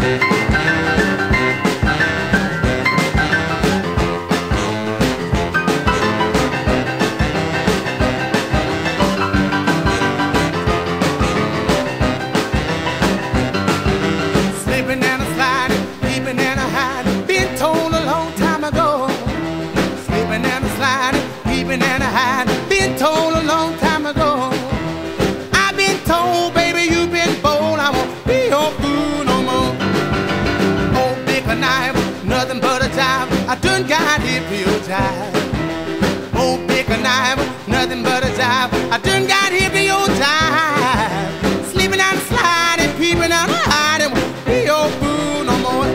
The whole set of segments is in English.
Been told a long time ago. I've been told, baby, you've been bold. I won't be your fool no more. Oh, big a knife, nothing but a jive. I done got hit for your jive. Oh, big a knife, nothing but a jive. I done got hit for your jive. Sleeping down the slide and peeping out the hide. I won't be your fool no more.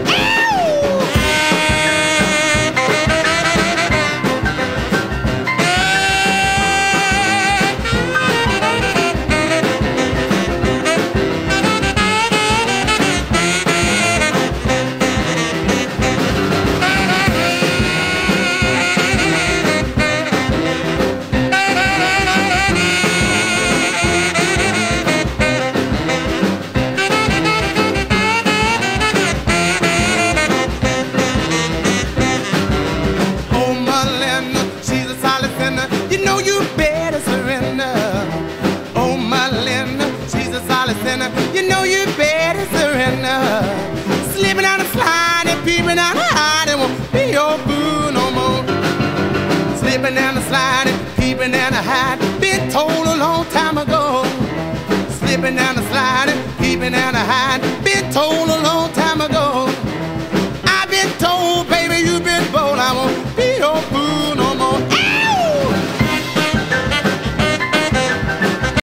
You know you better surrender. Slipping down the slide and peeping out the hide. It won't be your boo no more. Slipping down the slide and peeping down the hide. Been told a long time ago. Slipping down the slide and peeping down the hide. Been told